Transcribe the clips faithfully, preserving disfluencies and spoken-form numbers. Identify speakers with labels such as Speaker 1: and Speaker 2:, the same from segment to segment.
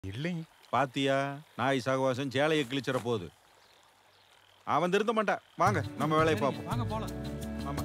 Speaker 1: இல்லைங்க. பாத்தியா, நாய் சகவாசம் சேலையை கிழிச்சிட போகுது. அவன் திருந்த மாட்டான். வாங்க நம்ம வேலையை பார்ப்போம்.
Speaker 2: வாங்க போலாம்.
Speaker 1: ஆமா.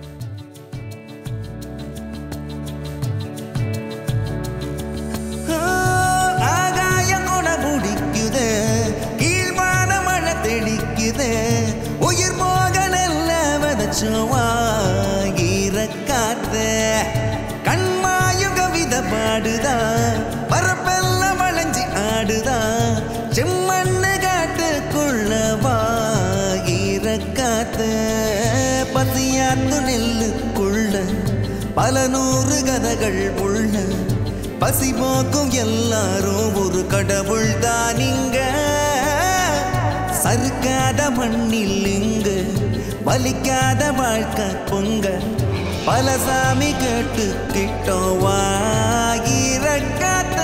Speaker 3: ஆகாயம் கொட முடிக்குது, கீழ்மான மழை தெளிக்குது, உயிர் மோக நல்ல வதச்சுவா ஈரக்காத்து கண்மாயு கவிதை பாடுதா, பரப்பெல்லாம் வளைஞ்சி ஆடுதா, செம்மண்ணு காட்டுக்குள்ளவா ஈரக்காத்து பசியாத்து நெல்லுக்குள்ள பல நூறு கதைகள் உள்ள பசி போக்கும் எல்லாரும் ஒரு கடவுள் தான் இங்க சறுக்காத மண்ணில் இங்கு வலிக்காத வாழ்க்கை பொங்க பல சாமி கேட்டு கிட்டோம் வாயிரக்காத்த